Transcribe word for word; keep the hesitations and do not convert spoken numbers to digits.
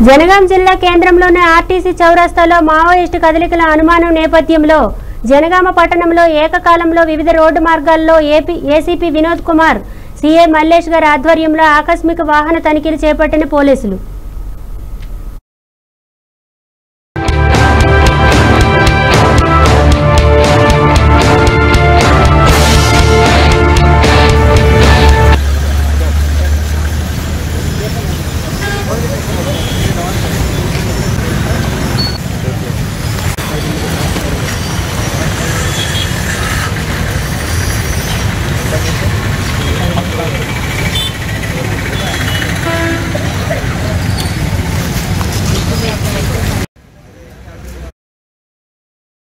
జనగాం జిల్లా కేంద్రంలోని ఆర్టీసీ చౌరస్తాలో మావోయిస్టు కదలికల అనుమానం నేపథ్యంలో జనగామ పట్టణంలో ఏకకాలంలో వివిధ రోడ్డు మార్గాల్లో AP ACP Vinod Kumar, CA Mallesh గారి ఆధ్వర్యంలో ఆకస్మిక వాహన తనిఖీలు చేపట్టిన పోలీసులు